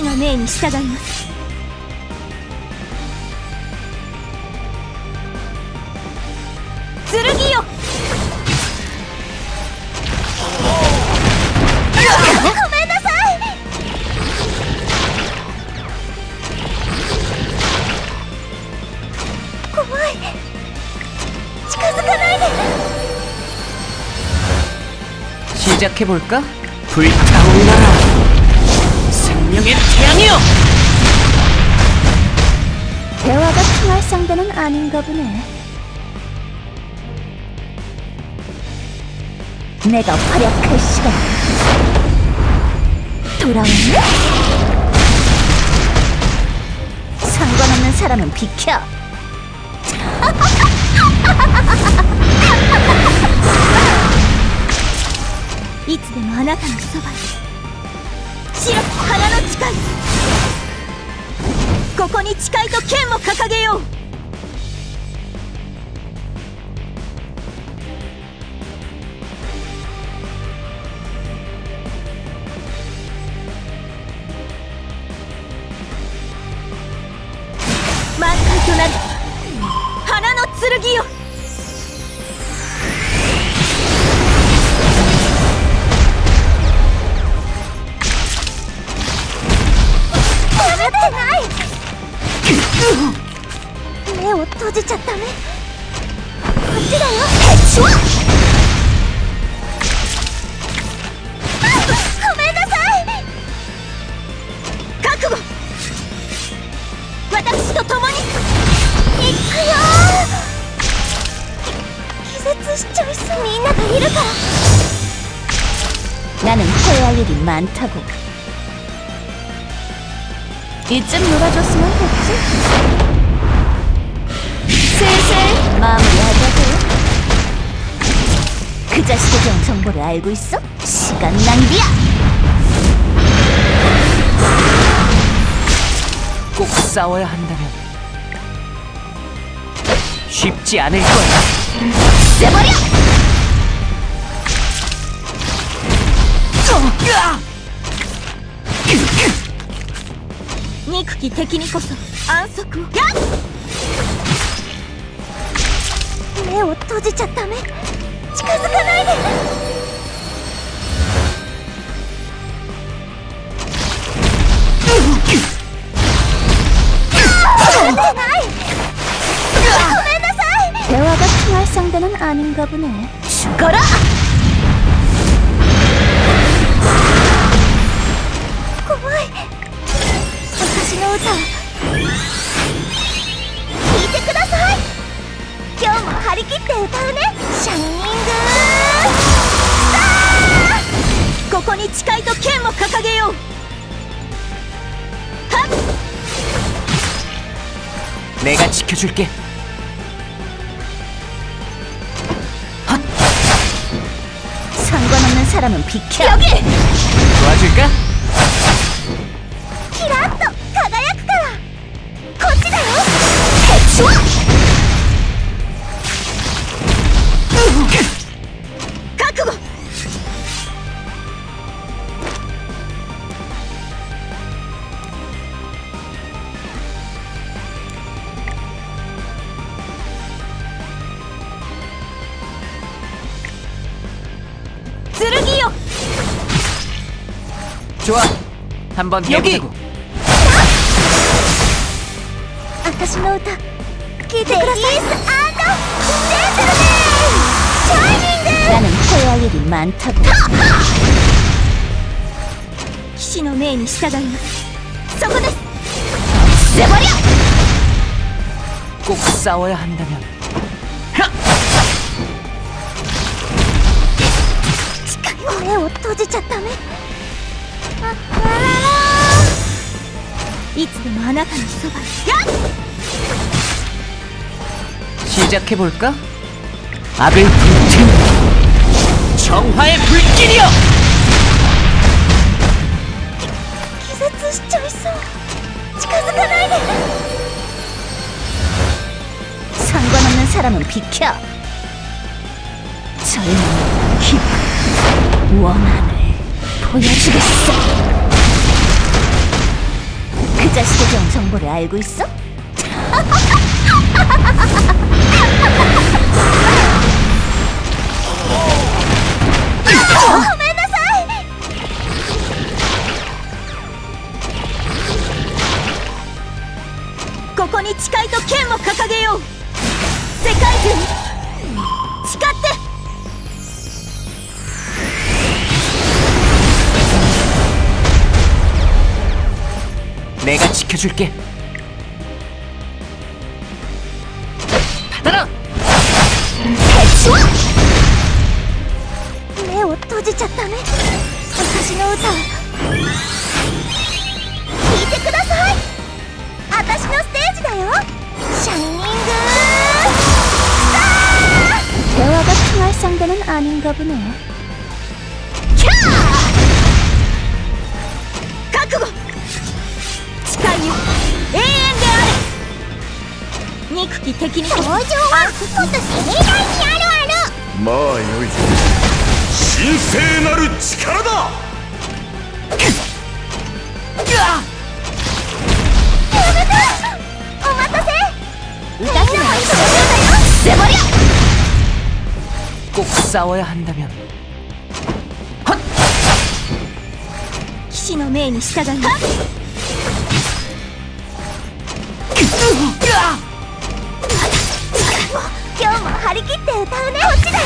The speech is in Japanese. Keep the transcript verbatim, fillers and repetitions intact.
の命に従います。剣よ。ごめんなさい。怖い。近づかないで。 시작해볼까? 불타올라라! 생명의 태양이여! 대화가 통할 상대는 아닌가 보네. 내가 활약할 시간 돌아왔네? 상관없는 사람은 비켜!いつでもあなたのそばに。白き花の誓い。ここに誓いと剣を掲げよう。満開となる花の剣よ。 目を閉じちゃったね。こっちだよ。ヘッシュワッ。ごめんなさい。覚悟。私と共に行くよ。気絶しちゃいそう。みんながいるから。 나는 해야 일이 많다고. 이쯤 놀아줬으면 됐지? 슬슬 마무리하자고요. 그 자식에 대한 정보를 알고 있어? 시간 낭비야! 꼭 싸워야 한다면 쉽지 않을 거야. 없애버려!憎き敵にこそ安息を。やっ！目を閉じちゃダメ。近づかないで。待てない。ごめんなさい。대화가 통할 상대는 아닌가 보네. 죽어라! 고마워. 私の歌聴いてください。今日も張り切って歌うね。シャイニングスター。ここに誓いと剣を掲げよう。はっ 내가 지켜줄게. 헛! 상관없는 사람은 비켜. 여기! 도와줄까? キラッと輝くから。こっちだよ。ヘッシュワッ。覚悟。剣よ。 좋아. 한번 해보자고. 私の歌聞いてください。レディース&ジェントルメンシャイニング。 나는 해야 일이 많다고. 騎士の命に従います。そこです。없애버려! 꼭 싸워야 한다면. 近い。目を閉じちゃダメ。あ、あらら。いつでもあなたのそばに。やっ！ 시작해볼까? 악을 불태우는 정화의 불길이여! 気絶しちゃいそう。近づかないで。 상관없는 사람은 비켜. 젊은 힘 원한을 보여주겠어. 진짜 시대경 정보를 알고 있어? 고멘나사이! ここに誓いと剣を掲げよう。世界中に誓って。 내가 지켜줄게. 받아라. 目を閉じちゃったね。私の歌聞いてください。私のステージだよ。シャイニングスター。 대화가 통할 상대는 아닌가 보네. 캬! 覚悟。 誓いよ、永遠であれ。憎き敵に登場はこと盛大にあるある。 まあよい。神聖なる力だ。 やめて。お待たせ。歌姫は一緒だよ。迫りゃ。 꼭 싸워야 한다면. 騎士の命に従い。 今日も張り切って歌うね。こっちだ。